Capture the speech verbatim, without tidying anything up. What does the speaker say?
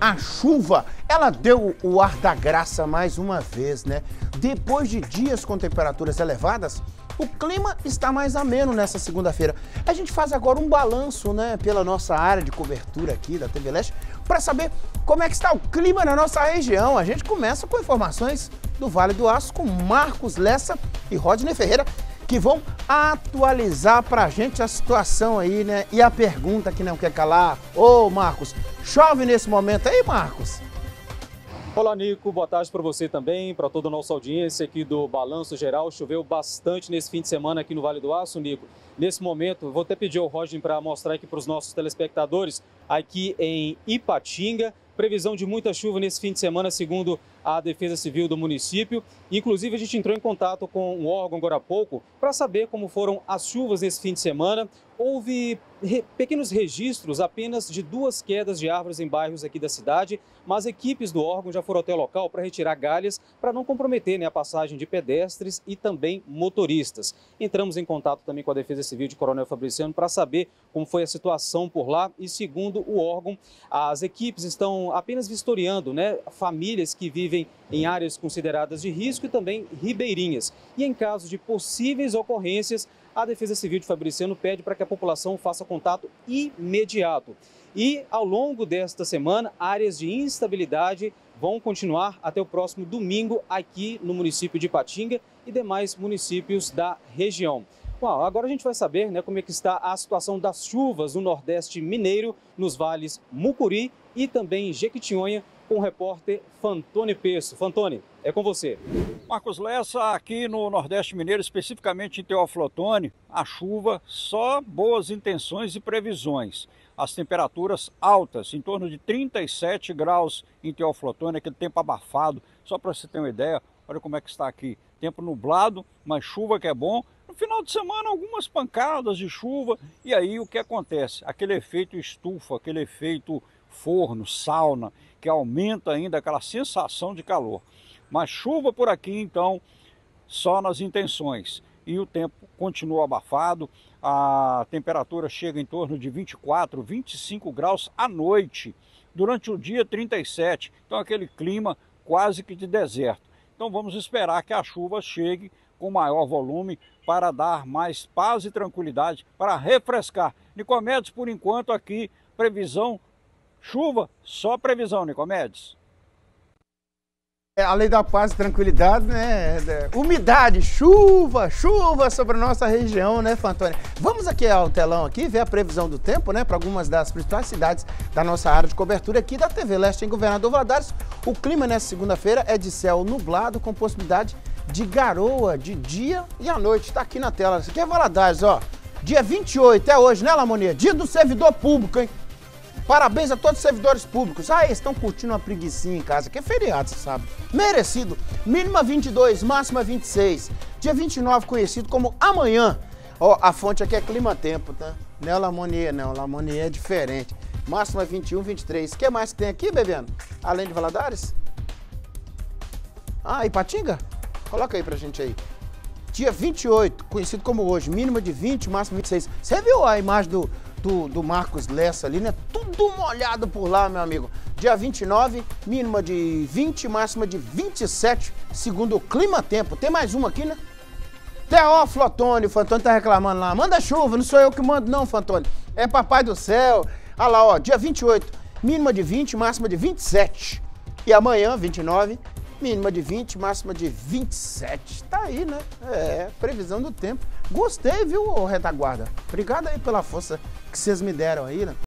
A chuva, ela deu o ar da graça mais uma vez, né? Depois de dias com temperaturas elevadas, o clima está mais ameno nessa segunda-feira. A gente faz agora um balanço, né, pela nossa área de cobertura aqui da T V Leste, para saber como é que está o clima na nossa região. A gente começa com informações do Vale do Aço com Marcos Lessa e Rodney Ferreira, que vão atualizar para a gente a situação aí, né? E a pergunta que não quer calar. Ô, Marcos, chove nesse momento aí, Marcos? Olá, Nico. Boa tarde para você também, para toda a nossa audiência aqui do Balanço Geral. Choveu bastante nesse fim de semana aqui no Vale do Aço, Nico. Nesse momento, vou até pedir ao Rodney para mostrar aqui para os nossos telespectadores, aqui em Ipatinga, previsão de muita chuva nesse fim de semana, segundo a Defesa Civil do município. Inclusive, a gente entrou em contato com um órgão agora há pouco para saber como foram as chuvas nesse fim de semana. Houve re- pequenos registros apenas de duas quedas de árvores em bairros aqui da cidade, mas equipes do órgão já foram até o local para retirar galhas para não comprometer, né, a passagem de pedestres e também motoristas. Entramos em contato também com a Defesa Civil de Coronel Fabriciano para saber como foi a situação por lá e, segundo o órgão, as equipes estão apenas vistoriando, né, famílias que vivem em áreas consideradas de risco e também ribeirinhas. E em caso de possíveis ocorrências, a Defesa Civil de Fabriciano pede para que a população faça contato imediato. E ao longo desta semana, áreas de instabilidade vão continuar até o próximo domingo aqui no município de Ipatinga e demais municípios da região. Bom, agora a gente vai saber, né, como é que está a situação das chuvas no Nordeste mineiro, nos vales Mucuri e também Jequitinhonha, com o repórter Fantoni Peço. Fantoni, é com você. Marcos Lessa, aqui no Nordeste Mineiro, especificamente em Teófilo Otoni, a chuva, só boas intenções e previsões. As temperaturas altas, em torno de trinta e sete graus em Teófilo Otoni, aquele tempo abafado. Só para você ter uma ideia, olha como é que está aqui. Tempo nublado, mas chuva que é bom. No final de semana, algumas pancadas de chuva. E aí o que acontece? Aquele efeito estufa, aquele efeito forno, sauna, que aumenta ainda aquela sensação de calor. Mas chuva por aqui, então, só nas intenções. E o tempo continua abafado, a temperatura chega em torno de vinte e quatro, vinte e cinco graus à noite. Durante o dia, trinta e sete. Então, aquele clima quase que de deserto. Então, vamos esperar que a chuva chegue com maior volume para dar mais paz e tranquilidade, para refrescar. Nicomedes, por enquanto, aqui, previsão chuva, só previsão, Nicomedes. É, além da paz e tranquilidade, né? Umidade, chuva, chuva sobre a nossa região, né, Fantoni? Vamos aqui ao telão aqui ver a previsão do tempo, né, para algumas das principais cidades da nossa área de cobertura aqui da T V Leste em Governador Valadares. O clima nessa segunda-feira é de céu nublado com possibilidade de garoa de dia e à noite. Está aqui na tela. Isso aqui é Valadares, ó. Dia vinte e oito, é hoje, né, Lamonia? Dia do servidor público, hein? Parabéns a todos os servidores públicos. Ah, eles estão curtindo uma preguicinha em casa, que é feriado, você sabe. Merecido. Mínima vinte e dois, máxima vinte e seis. Dia vinte e nove, conhecido como amanhã. Ó, a fonte aqui é Clima-Tempo, tá? Não é Lamonier, não. Lamonier é diferente. Máxima vinte e um, vinte e três. O que mais que tem aqui, Bebiano? Além de Valadares? Ah, Ipatinga? Coloca aí pra gente aí. Dia vinte e oito, conhecido como hoje. Mínima de vinte, máxima vinte e seis. Você viu a imagem do... Do, do Marcos Lessa ali, né? Tudo molhado por lá, meu amigo. Dia vinte e nove, mínima de vinte, máxima de vinte e sete, segundo o Clima-Tempo. Tem mais uma aqui, né? Teófilo Otoni, o Fantoni tá reclamando lá. Manda chuva, não sou eu que mando não, Fantoni. É papai do céu. Olha lá, ó, dia vinte e oito, mínima de vinte, máxima de vinte e sete. E amanhã, vinte e nove, mínima de vinte, máxima de vinte e sete. Tá aí, né? É, previsão do tempo. Gostei, viu, retaguarda? Obrigado aí pela força que vocês me deram aí, né?